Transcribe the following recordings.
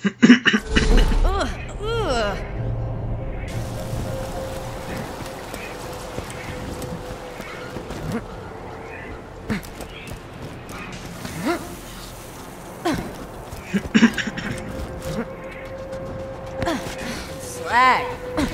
Slag.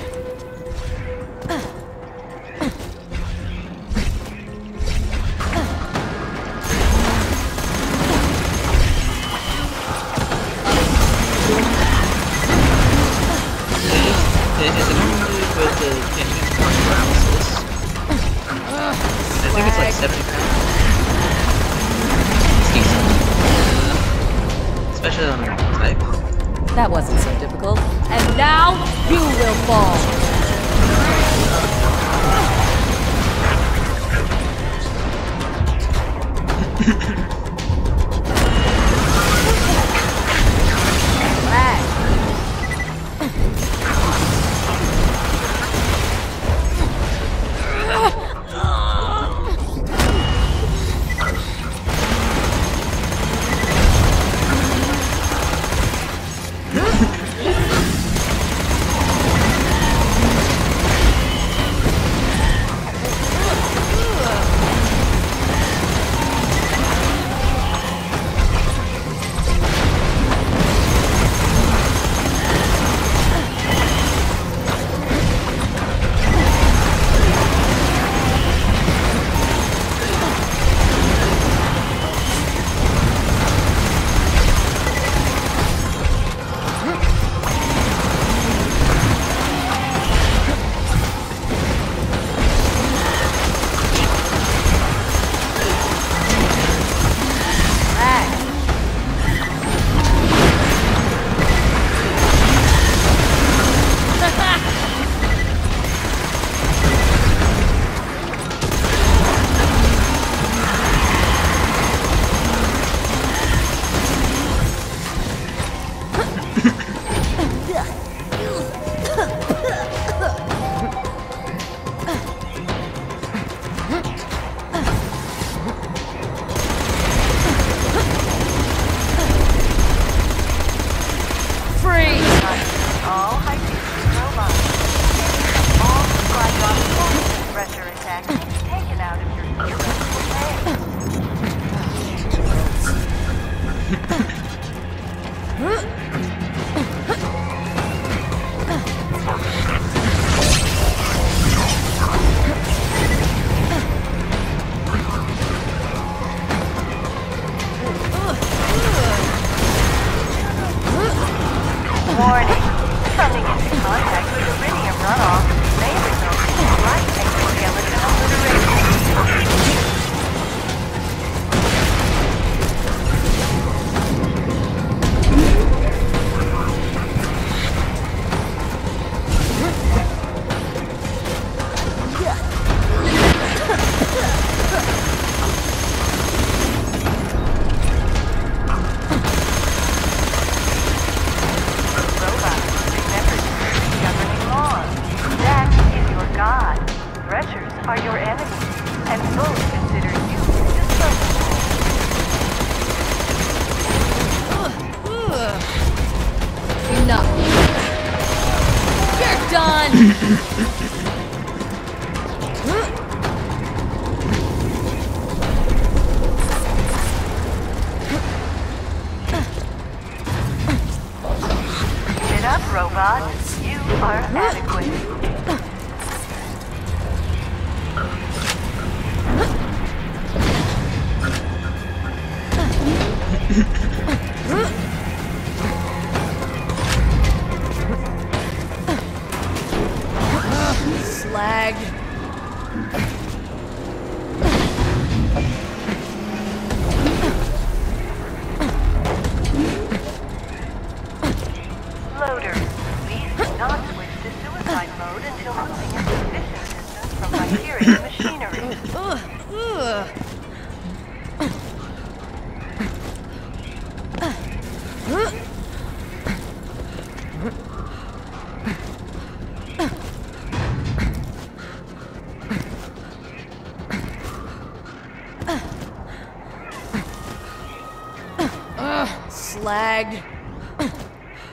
Is it normally with the enhanced paralysis? I think it's like 70 pounds. It's decent. Especially on a normal type. That wasn't so difficult. And now you will fall. Warning. Coming into contact with iridium runoff may result in slight exoskeleton obliteration. Are your enemies, and both consider you disposable. Enough. You're done. Get up, robot. You are adequate. Slag. Loader, please do not switch to suicide mode until moving your position distance from Hyperion machinery. Slag.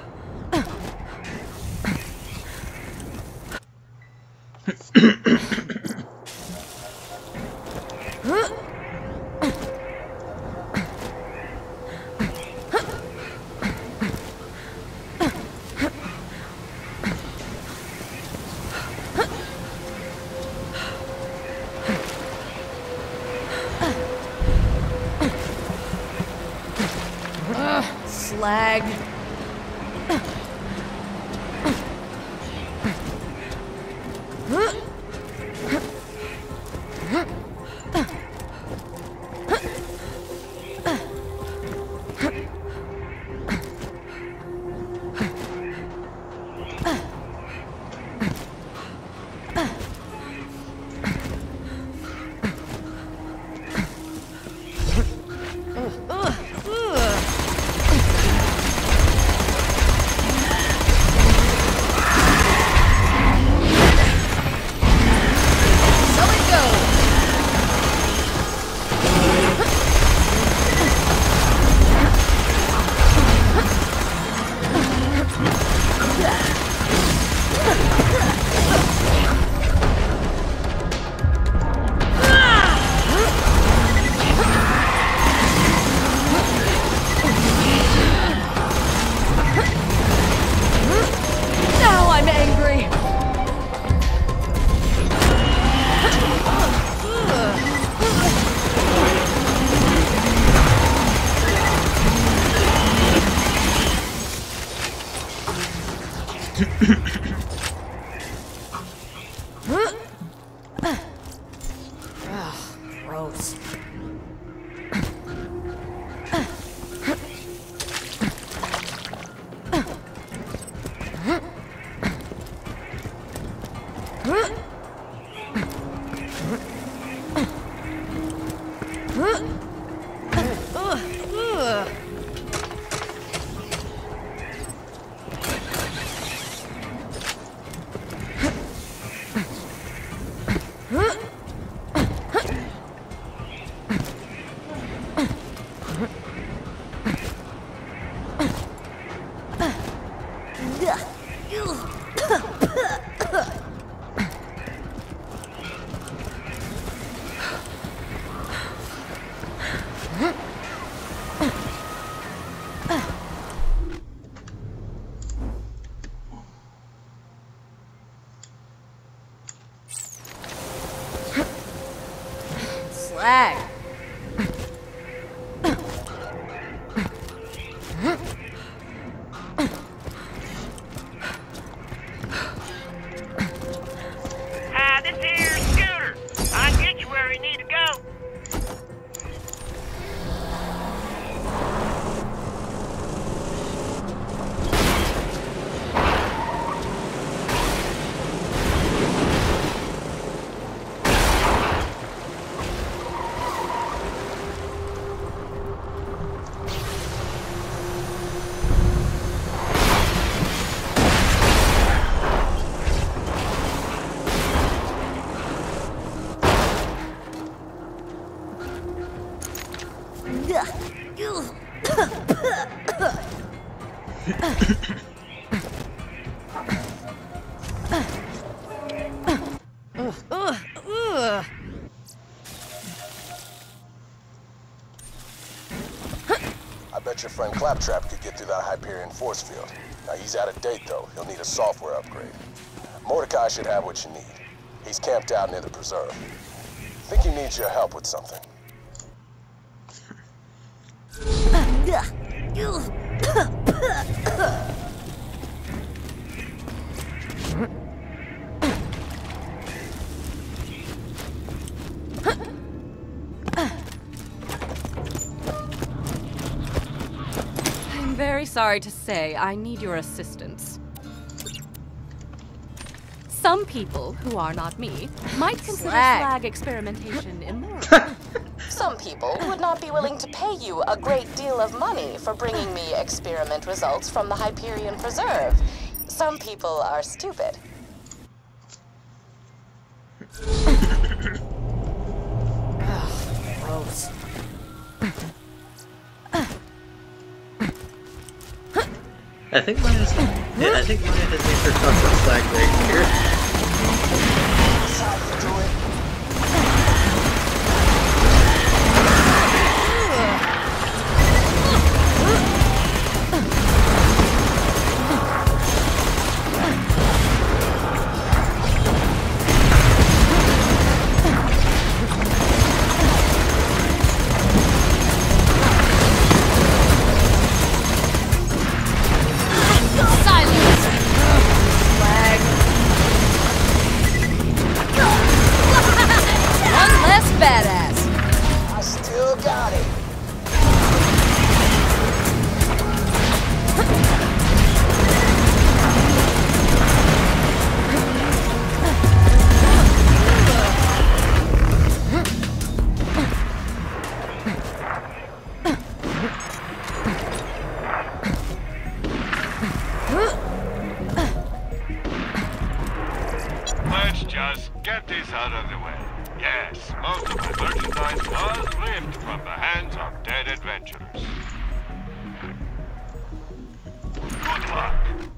Slag. Now I'm angry. Gross. Slag. Hi, this here's Scooter. I can get you where you need to go. I bet your friend Claptrap could get through that Hyperion force field. Now he's out of date though. He'll need a software upgrade. Mordecai should have what you need. He's camped out near the preserve. Think he needs your help with something. I'm very sorry to say I need your assistance. Some people, who are not me, might consider slag experimentation immoral. Some people would not be willing to pay you a great deal of money for bringing me experiment results from the Hyperion Preserve. Some people are stupid. Gross. I think Maya has made her touch on slag right here. Let's just get this out of the way. Yes, most of my merchandise was ripped from the hands of dead adventurers. Good luck.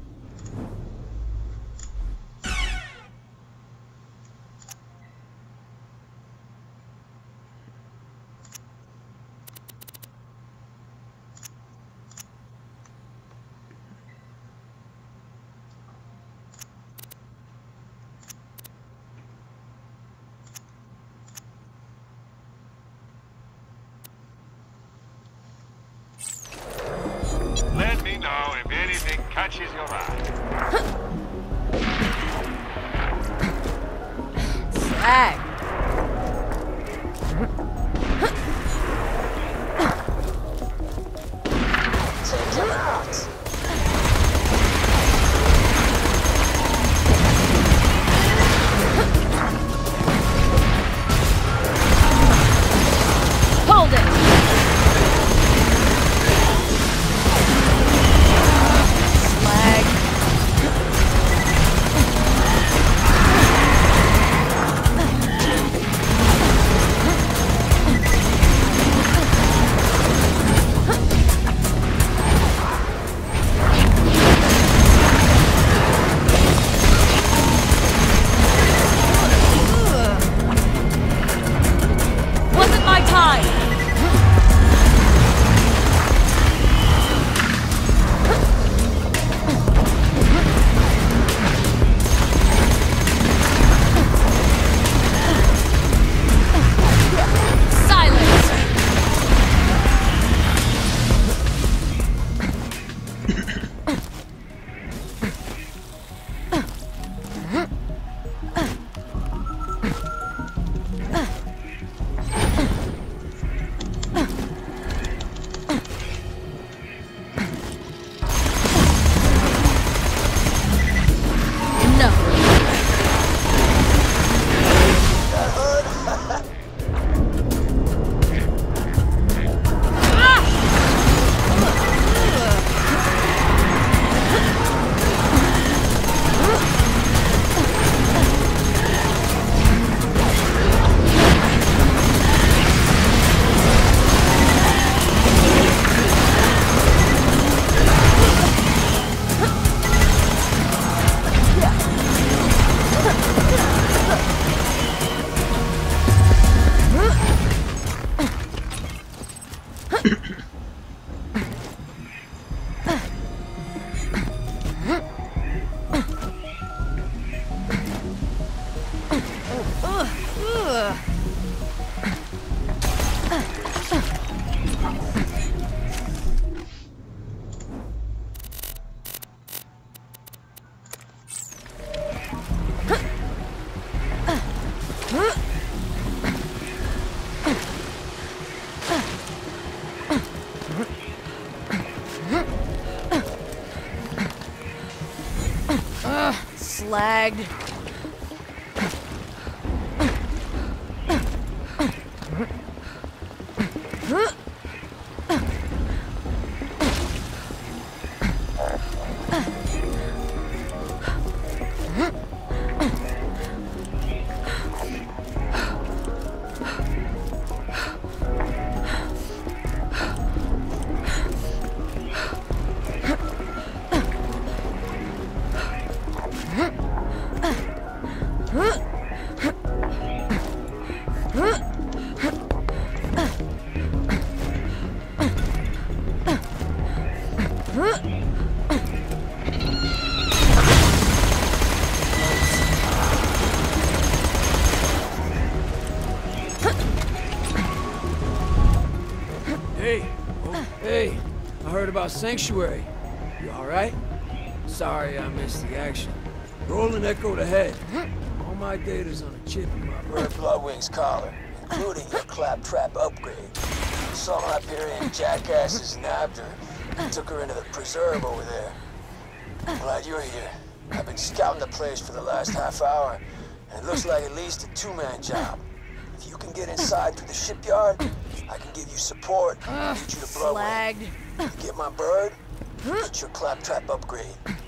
Let me know if anything catches your eye. Slag. Take him out. Hold it. Wasn't my time. Silence. No. Slagged. Hey, oh, hey, I heard about Sanctuary. You alright? Sorry I missed the action. Roland echoed ahead. All my data's on a chip in my brain. Red Bloodwing's collar, including your claptrap upgrade. Some Hyperion jackasses nabbed her and took her into the preserve over there. I'm glad you're here. I've been scouting the place for the last half hour, and it looks like at least a two-man job. If you can get inside through the shipyard, I can give you support and lead you to Bloodwing. Slagged. You get my bird, get your claptrap upgrade.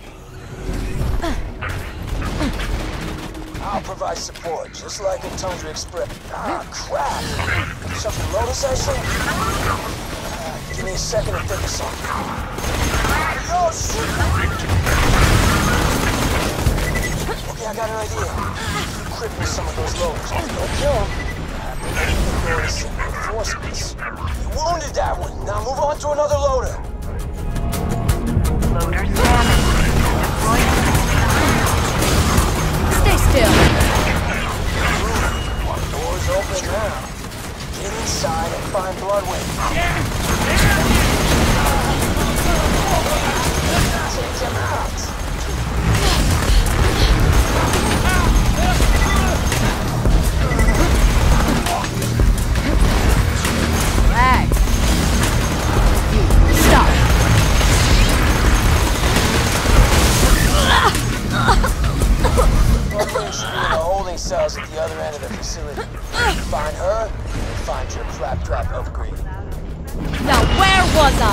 I'll provide support, just like in Tundra Express. Ah, crap! Something Lotus, I say? Give me a second to think of something. Oh, shit! Okay, I got an idea. You cripple some of those loaders. Don't kill them. Notice reinforcements. You wounded that one. Now move on to another loader. Loaders damaged. Stay still. Doors open now. Get inside and find Bloodwing. Take him out. Lag. Stop. Bloodwing should be in the holding cells at the other end of the facility. Find her, and find your claptrap upgrade. Now where was I?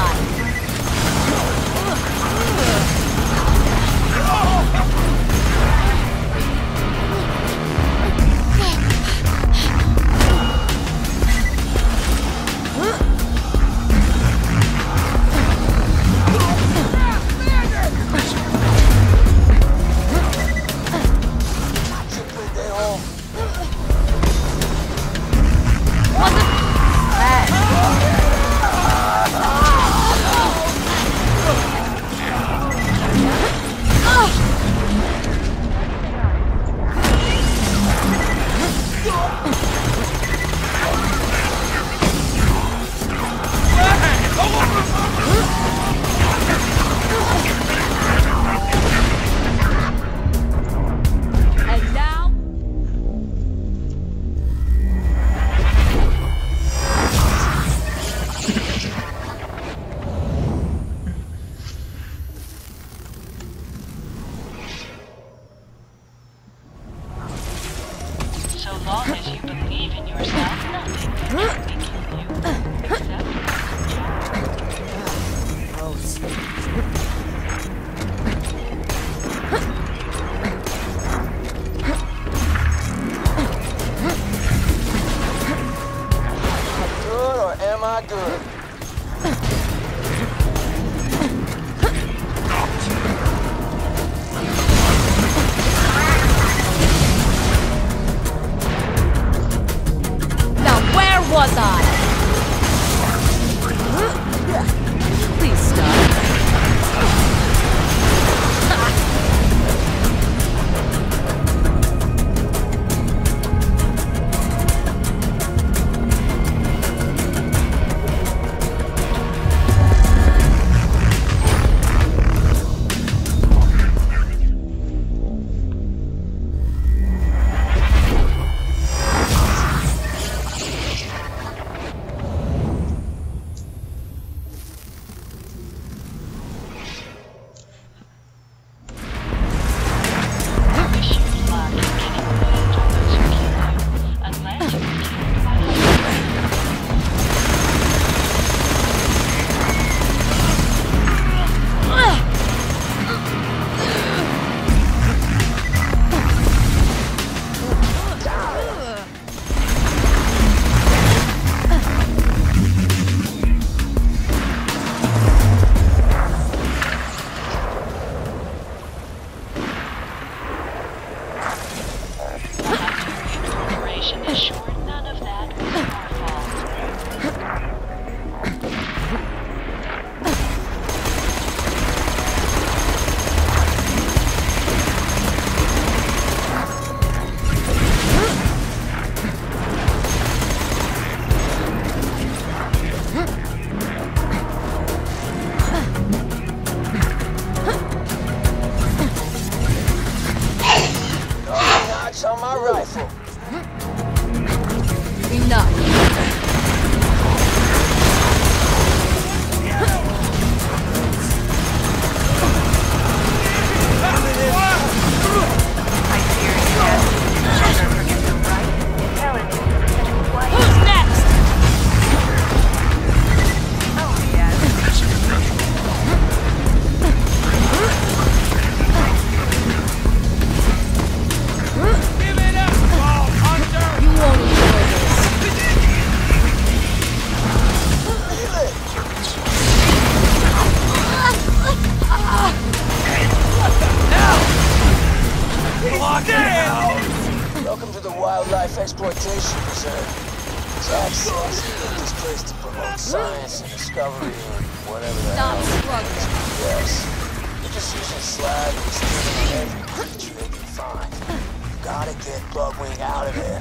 exploitation reserve. Jack says he built this place to promote science and discovery or whatever the hell. Yes. They're just using slag and stealing on every creature they can find. Gotta get Bugwing out of there.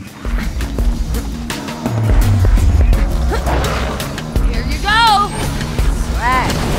Here you go! Slag.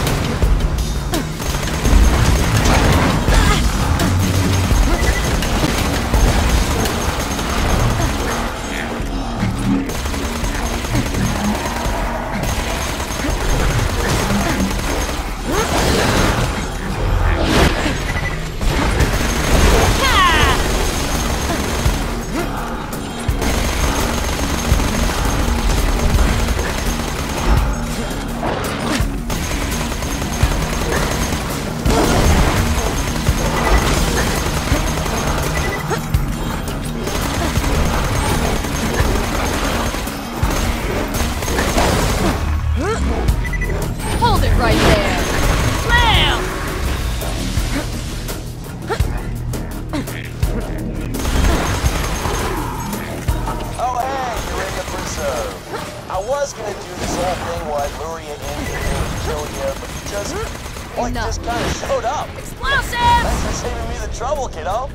Just kind of showed up. Explosives! Thanks for saving me the trouble, kiddo.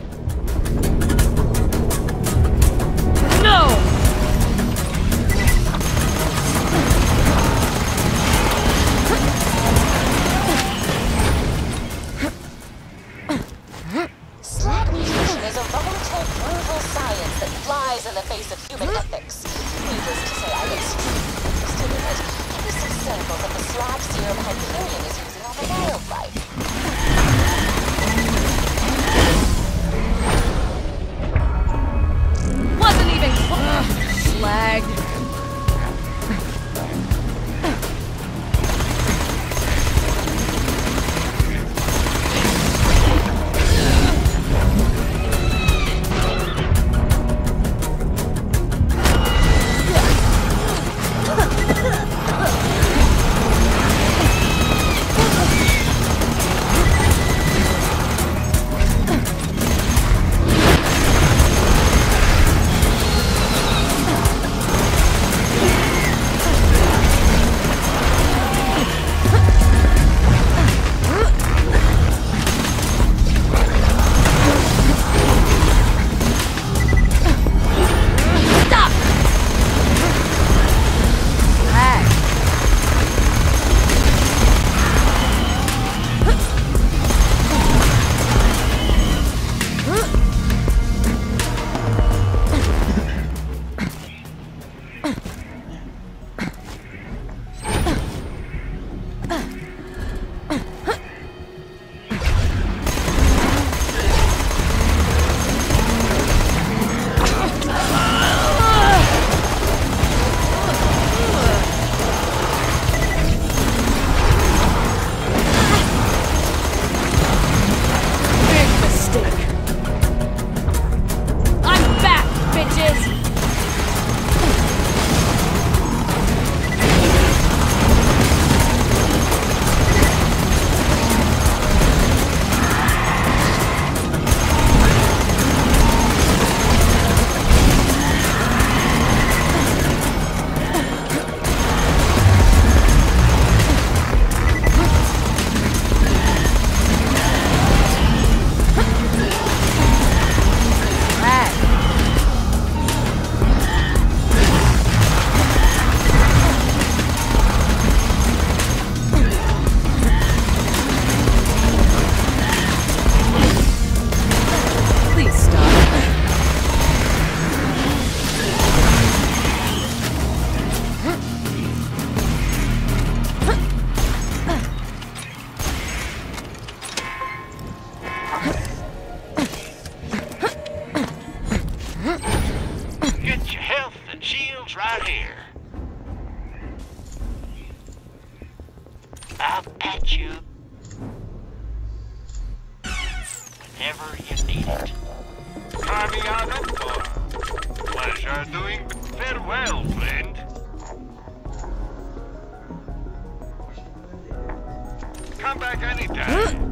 No! Slag mutation is a volatile, brutal science that flies in the face of human ethics. Needless to say, I'm extremely interested in it. Give me some samples of the slag serum Hyperion is using on the wildlife. Wasn't even slag. right here. Up at you. Whenever you need it. Pleasure doing. Farewell, friend. Come back anytime.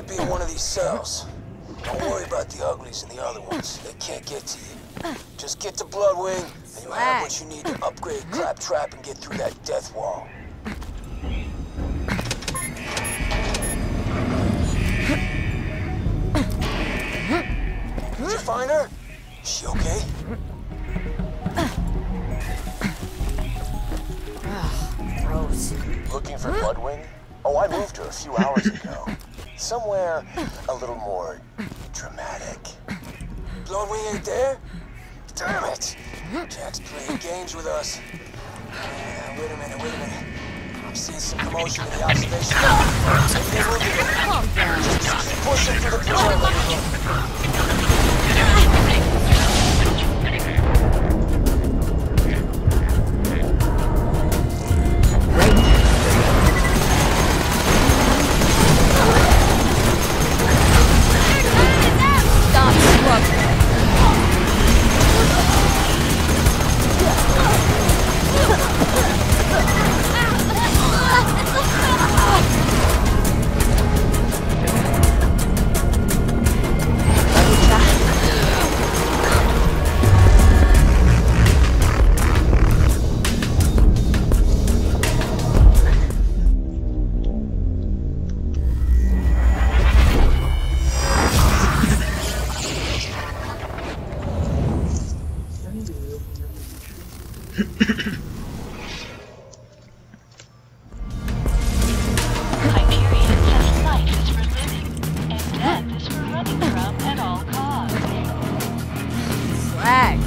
be in one of these cells. Don't worry about the uglies and the other ones. They can't get to you. Just get to Bloodwing, and you'll have what you need to upgrade Claptrap and get through that death wall. Did you find her? Is she okay? Gross. Looking for Bloodwing? Oh, I moved her a few hours ago. Somewhere a little more dramatic. Bloodwing ain't there? Damn it! Jack's playing games with us. Wait a minute. I'm seeing some commotion in the observation. Calm down. Just keep pushing through the preserve. Stop struggling. Hyperion says life is for living, and death is for running from at all costs. Slag.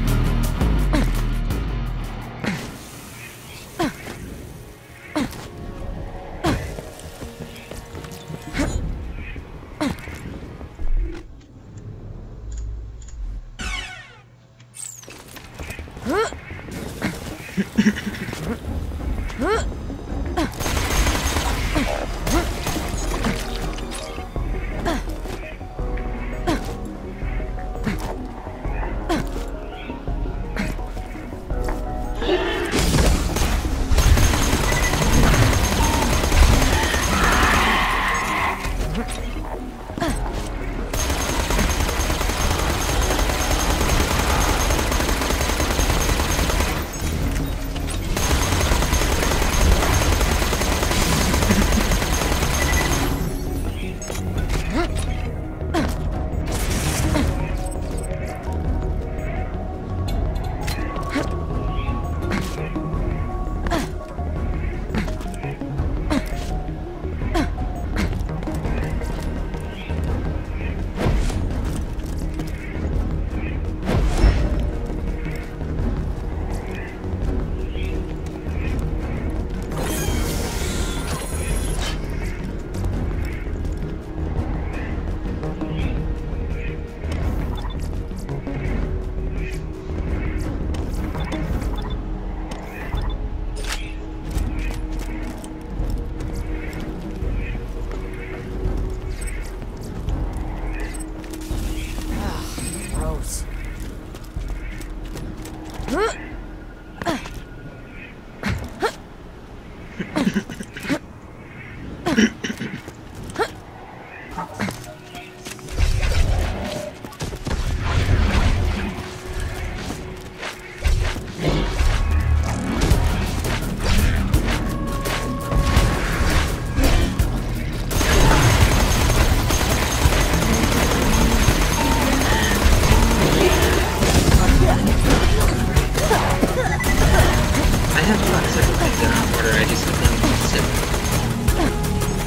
Gross. I have fun several things in our order, I just have them separate.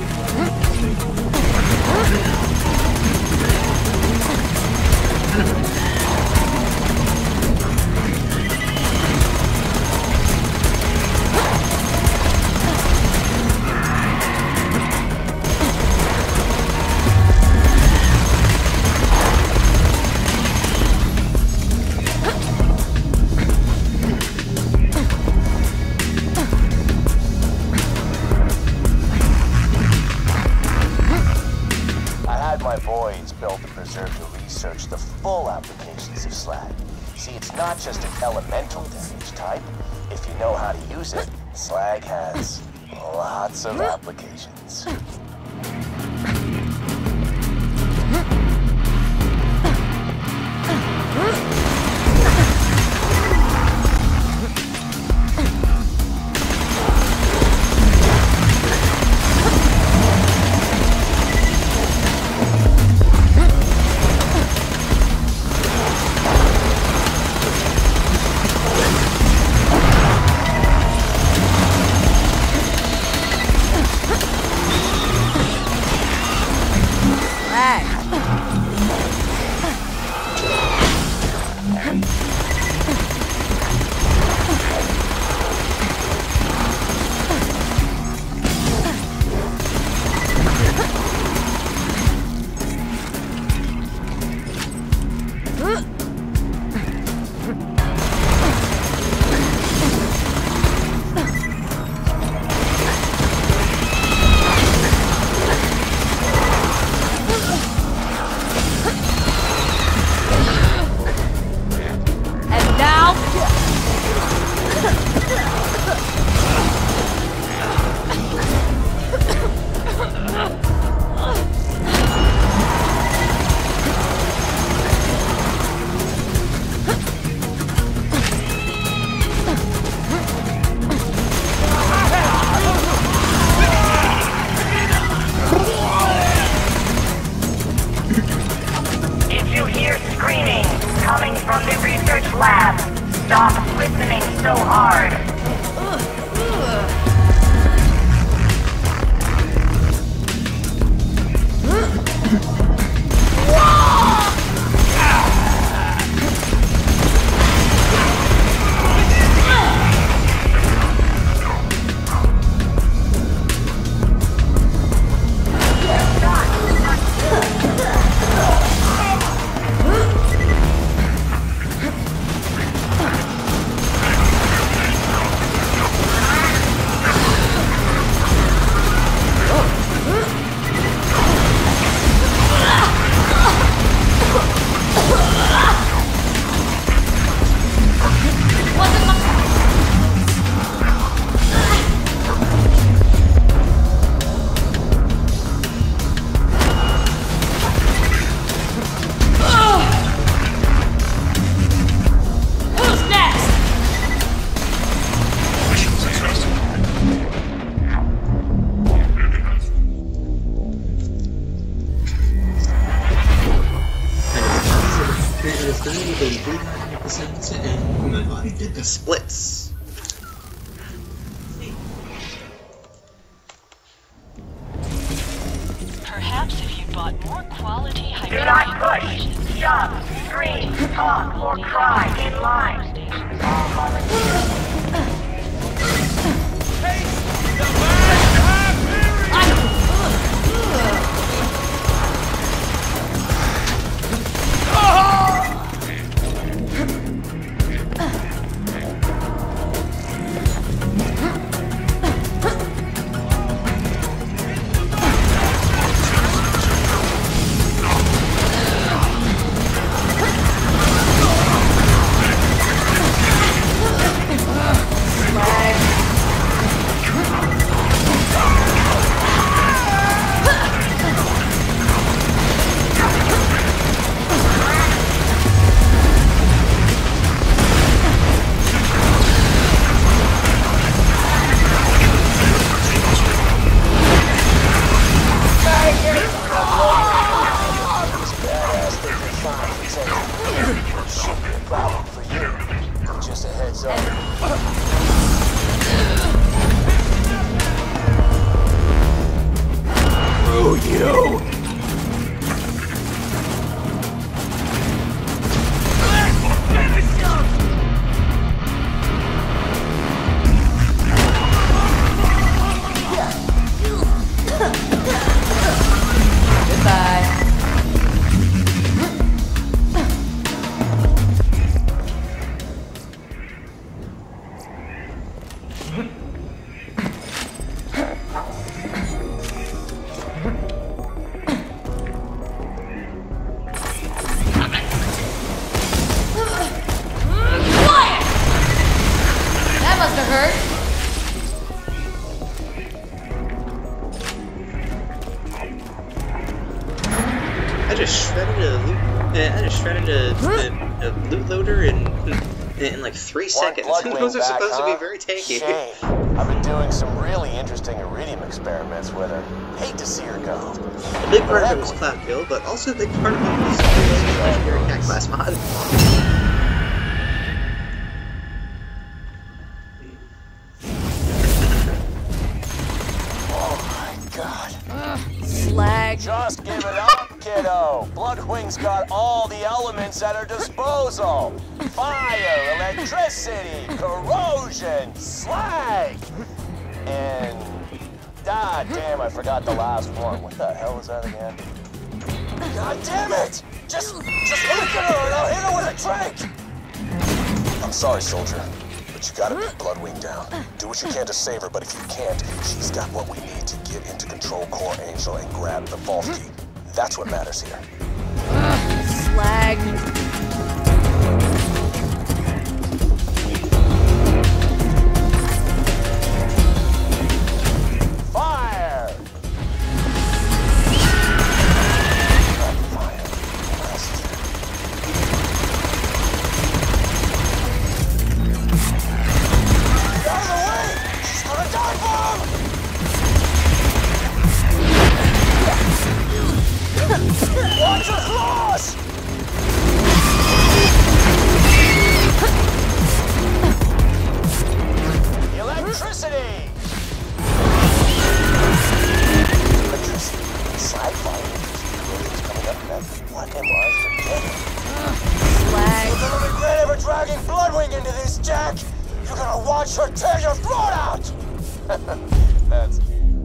My boys built the preserve to research the full applications of slag. See, it's not just an elemental damage type. If you know how to use it, slag has lots of applications. Slag. Coming from the research lab. Stop listening so hard. Splits. Perhaps if you bought more quality Do not push, shove, scream, talk, or cry in line. All volunteers. I just shredded a loot loader in like 3 seconds. Those are supposed to be very tanky. Shame. I've been doing some really interesting iridium experiments with her. Hate to see her go. A big part of it was cloud kill, but also a big part of it was the legendary cat class mod. Slag. Just give it up. kiddo. Bloodwing's got all the elements at her disposal. Fire, electricity, corrosion, slag, and... ah, damn, I forgot the last one. What the hell was that again? God damn it! Just look at her and I'll hit her with a drink! I'm sorry, soldier, but you gotta beat Bloodwing down. Do what you can to save her, but if you can't, she's got what we need to get into Control Core Angel and grab the vault key. That's what matters here. Slag. Watch her claws! Electricity! Electricity. Slag fire. Coming up next. What am I forgetting? Slag. You're gonna regret ever dragging Bloodwing into this, Jack! You're gonna watch her tear your throat out! That's...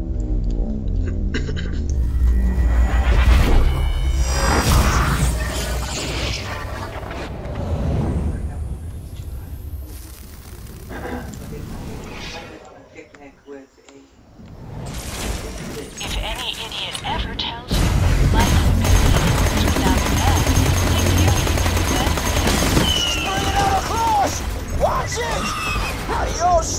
If any idiot ever tells you life would be easier without that, they really that. She's bringing out her claws! Watch it! Adios!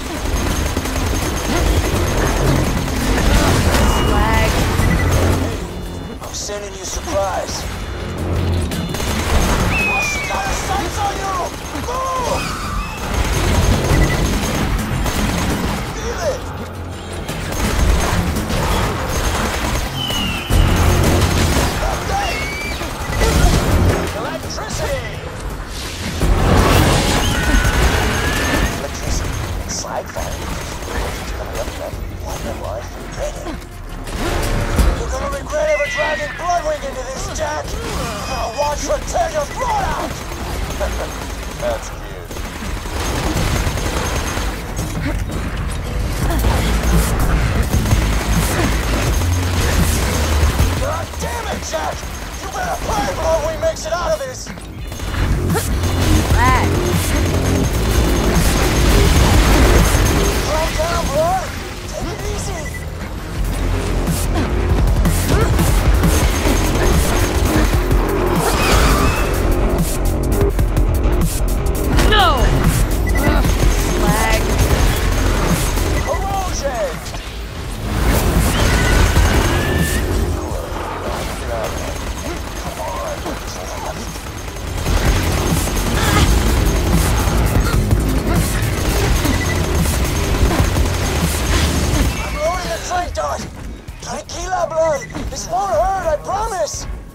Slag. I'm sending you a surprise. Oh, she got her sights on you! Move! Feel it! Electricity! Electricity. Slag fire. Coming up next. What am I forgetting? You're gonna regret ever dragging Bloodwing into this, Jack! You're gonna watch her tear your throat out! That's cute. God damn it, Jack! You better play Bloodwing makes it out of this! Slag. Calm down, Blood! Take it easy! No! Slag. Corrosion! Come on. I'm loading a drink dart! Tranquila, Blood! This won't hurt, I promise!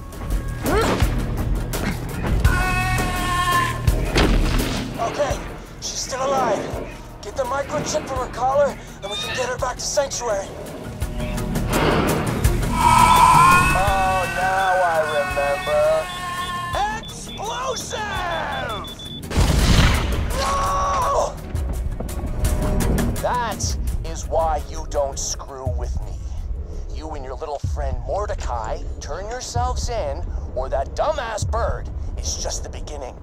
Okay, she's still alive. Get the microchip from her collar, and we can get her back to Sanctuary. Oh, now I remember. Explosive! No! That is why you don't screw with me. You and your little friend Mordecai turn yourselves in, or that dumbass bird is just the beginning.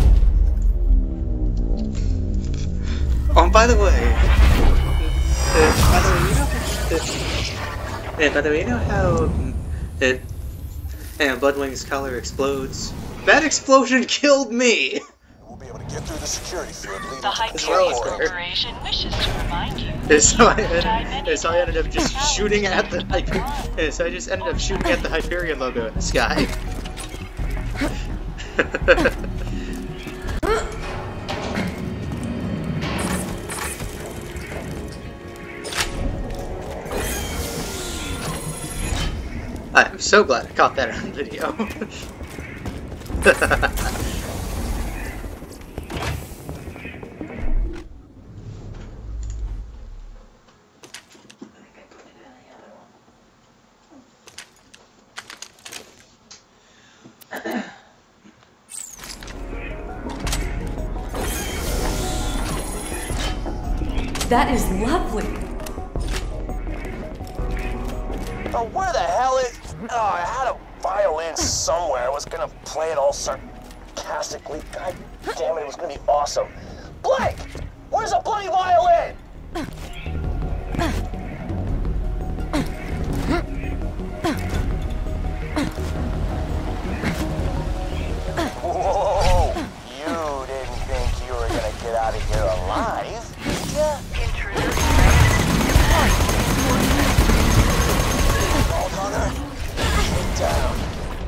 Oh, by the way, you know how Bloodwing's collar explodes? That explosion killed me! We'll be able to get through the security field leading The to Hyperion Control Core. Corporation wishes to remind you. So I ended up just shooting at the Hyperion. So I just ended up shooting at the Hyperion logo in the sky. I'm so glad I caught that on video. That is lovely. Oh, where the hell is... Oh, I had a violin somewhere. I was gonna play it all sarcastically. God damn it, it was gonna be awesome. Blake! Where's a bloody violin? Whoa! You didn't think you were gonna get out of here alive, did ya? Intruder. Oh, mother. Get down.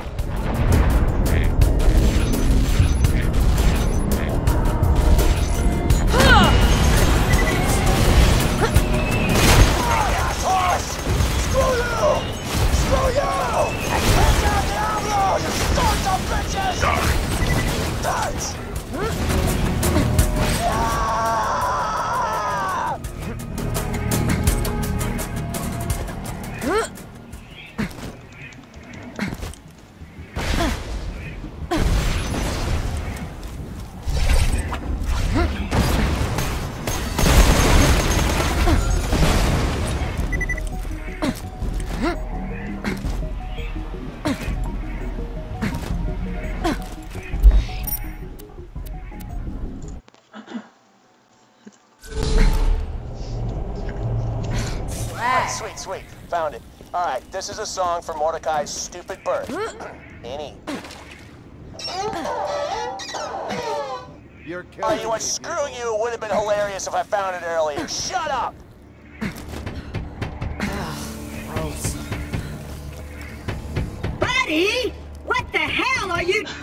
Sweet. Found it. All right, this is a song for Mordecai's stupid bird. Any. You're Oh, you know what? Screw you. It would have been hilarious if I found it earlier. Shut up! Buddy! What the hell are you...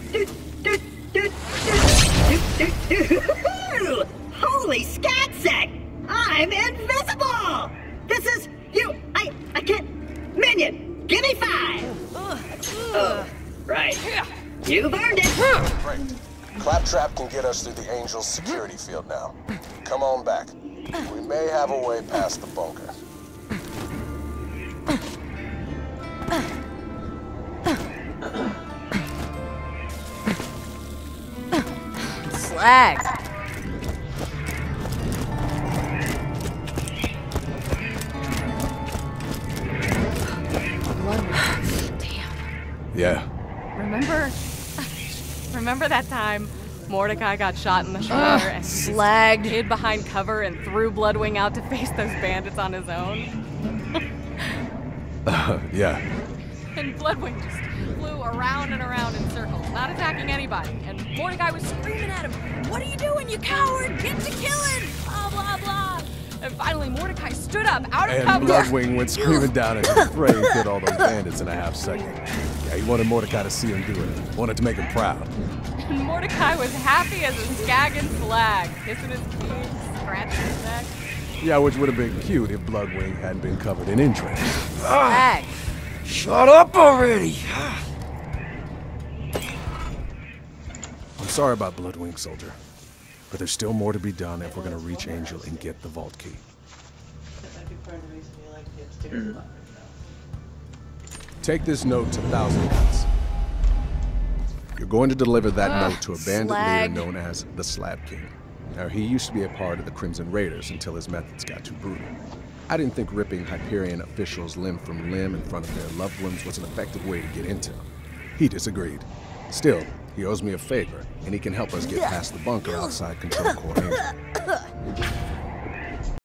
Holy scatsack! I'm invisible! This is... I can't... Minion, give me 5! Oh, right. You've earned it! Great. Claptrap can get us through the Angel's security field now. Come on back. We may have a way past the bunker. Slag. Yeah. Remember that time Mordecai got shot in the shoulder and slagged, hid behind cover and threw Bloodwing out to face those bandits on his own? Yeah. And Bloodwing just flew around and around in circles, not attacking anybody. And Mordecai was screaming at him, "What are you doing, you coward? Get to killing! Blah, blah, blah." And finally, Mordecai stood up out of cover. And Bloodwing went screaming down at his prey and killed all those bandits in a half second. Yeah, he wanted Mordecai to see him do it. Wanted to make him proud. And Mordecai was happy as a skagging flag, kissing his teeth, scratching his neck. Yeah, which would have been cute if Bloodwing hadn't been covered in entrails. Slag. Shut up already! I'm sorry about Bloodwing, soldier. But there's still more to be done if we're gonna reach Angel and get the vault key. Take this note to Thousand Cuts. You're going to deliver that note to a bandit leader known as the Slab King. Now, he used to be a part of the Crimson Raiders until his methods got too brutal. I didn't think ripping Hyperion officials limb from limb in front of their loved ones was an effective way to get intel. He disagreed. Still, he owes me a favor, and he can help us get past the bunker outside Control Core Angel.